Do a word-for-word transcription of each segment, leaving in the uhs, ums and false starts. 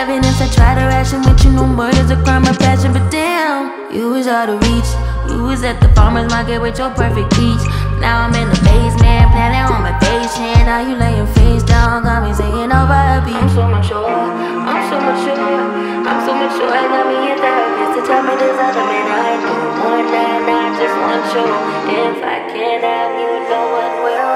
Even if I try to ration with you, no murder's a crime of passion. But damn, you was out of reach. You was at the farmer's market with your perfect peach. Now I'm in the basement, planning on my patient. Now you laying face down, got me singing over a beat. I'm so mature, I'm so mature, I'm so mature. I got me a therapist to tell me there's other men I do more than I just want you. If I can't have you, no one will.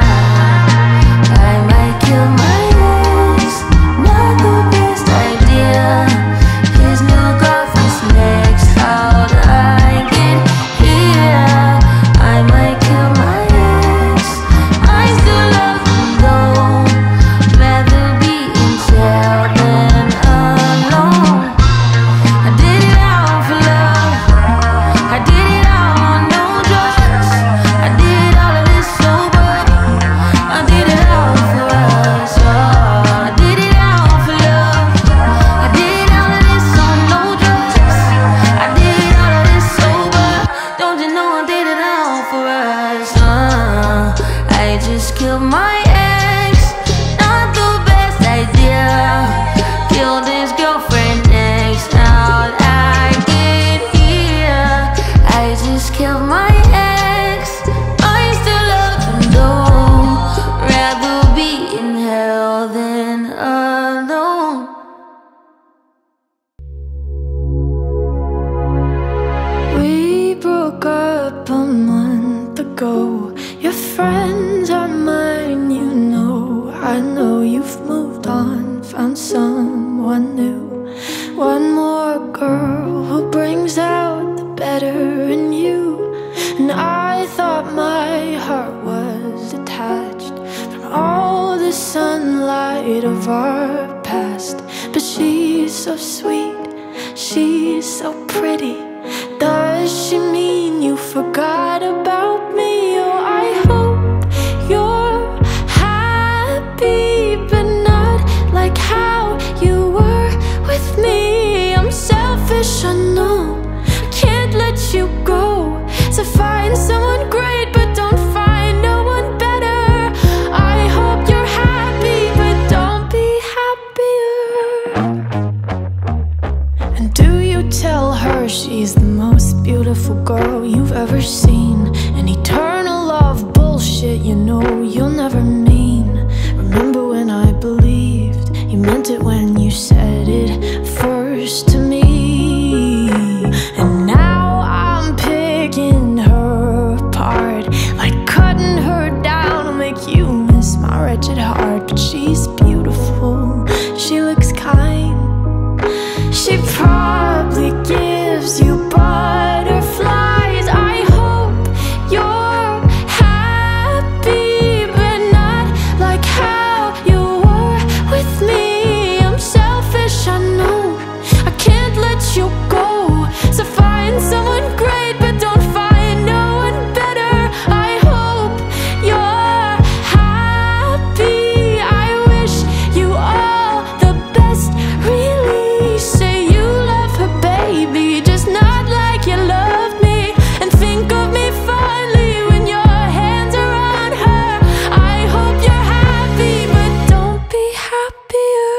I might kill my ex, not the best idea. His new girlfriend's next, how'd I get here? I might kill my ex, I still love him though. Rather be in jail than alone. I did it all for love, I did it all on no drugs. I did all of this sober, I did it all for us, oh. I did it all for love, I did all of this on no drugs. I did all of this sober, don't you know I did it all for us, uh. I just killed my ex, not the best idea. Killed his girlfriend next, how'd I get here? I just killed my ex, I still love him though. Rather be in hell than alone. We broke up a month ago. Your friends are mine, you know. I know you've moved on, found someone new. One more girl who brings out the better in you. And I thought my heart was detached from all the sunlight of our past. But she's so sweet, she's so pretty. Does she mean you forgot about me? Oh, I hope you're happy, but not like how you were with me. I'm selfish, I know, I can't let you go. So find someone great, but don't find no one better. I hope you're happy, but don't be happier. And do you tell her she's the most beautiful girl you've ever seen? An eternal love bullshit, you know you'll never mean. Remember when I believed you meant it when you said it first to me? And now I'm picking her apart, like cutting her down will make you miss my wretched heart. But she's beautiful, she looks kind, she probably gives you butterflies. I hope you're happy, but not like how you were with me. I'm selfish, I know, I can't let you go. So find someone great, but don't find no one better. I hope you're happy, I wish you all the best, really. Say you love her, baby, just not like you loved me. And think of me fondly when your hands are on her. I hope you're happy, but don't be happier.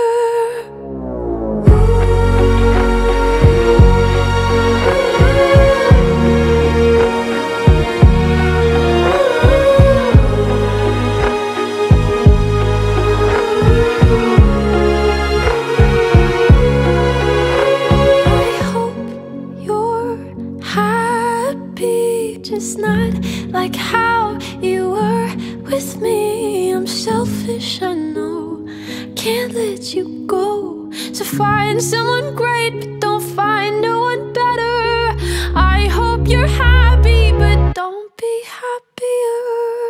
I hope you're happy, just not like how you were with me. I'm selfish, I know, can't let you go. So find someone great, but don't find no one better. I hope you're happy, but don't be happier.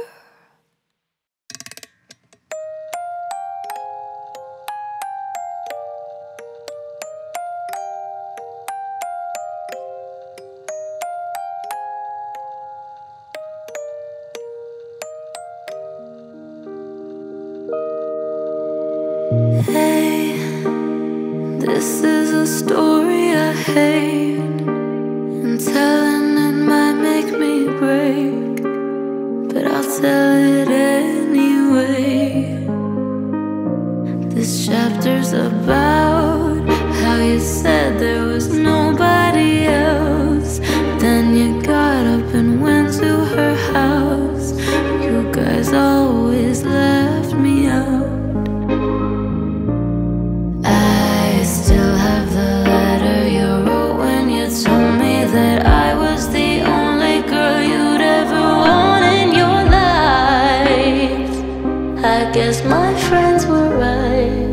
Hey, this is a story I hate, and telling it might make me break, but I'll tell it anyway. This chapters about how you said there was nobody else. Then you got up and went to her house. You guys always left me out. I still have the letter you wrote when you told me that I was the only girl you'd ever want in your life. I guess my friends were right.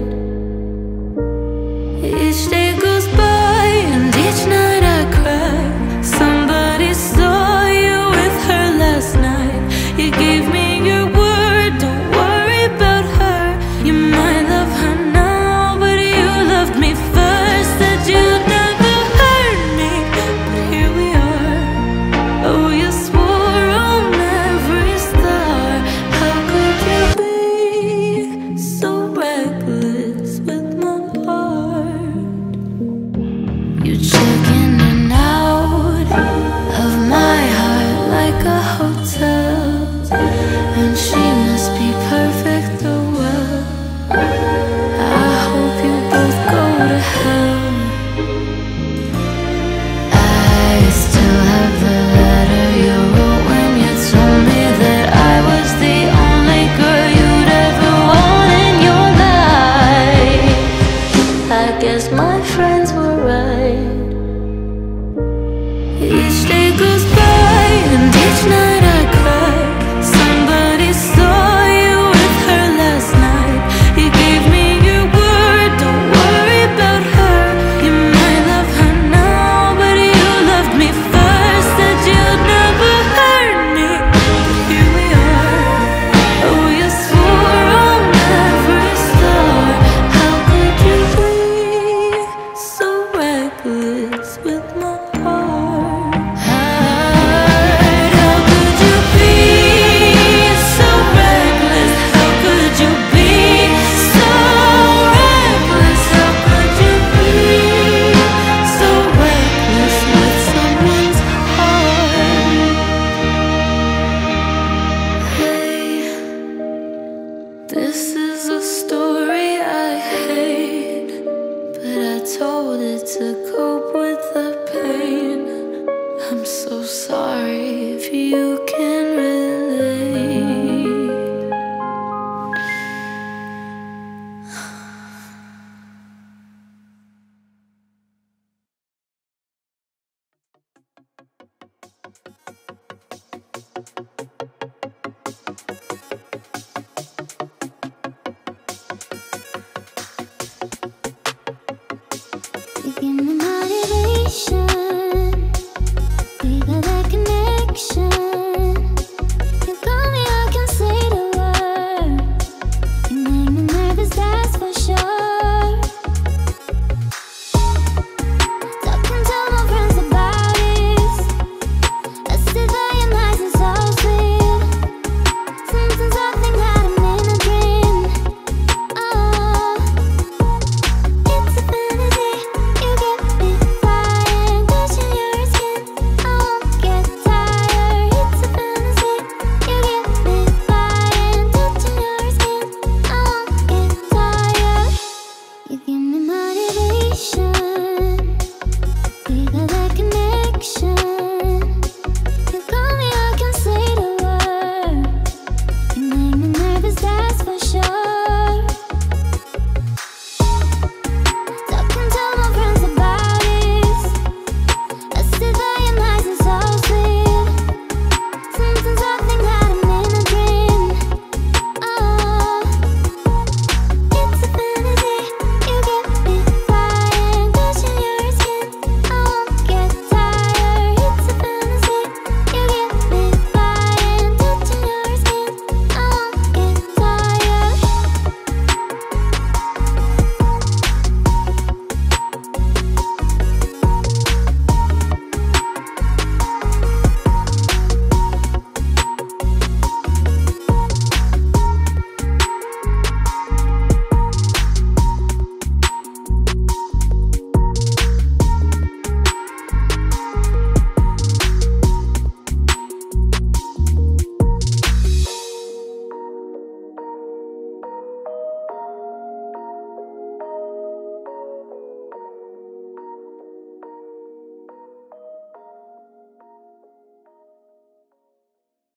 Each day goes by and each night I cry. Somebody saw you with her last night. You gave me your word, don't worry about her. You might love her now, but you loved me first. Said you'd never hurt me, but here we are. Oh, you swore on every star. How could you be so reckless with my heart? You check in and out of my heart like a hotel, and she must be perfect or well. I hope you both go to hell. I still have the letter you wrote when you told me that I was the only girl you'd ever want in your life. I guess my friends were right. Each day goes by and each night I cry. Somebody saw you with her last night. You gave me your word, don't worry about her. You might love her now, but you loved me first. Said you'd never hurt me, but here we are. Oh, you swore on every star. How could you be so reckless with my heart? How could you be so reckless? How could you be so reckless? How could you be so reckless with someone's heart? Hey, this is a story I hate, but I told it to cope with the pain. I'm so sorry if you can relate.